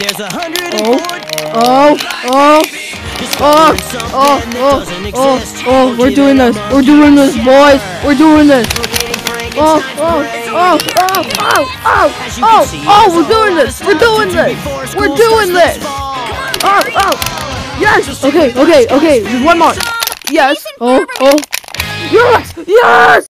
There's 104. We're doing this. We're doing this, boys. We're doing this. We're doing this. We're doing this. We're doing this. Yes. Okay. There's one more. Yes. Yes. Yes.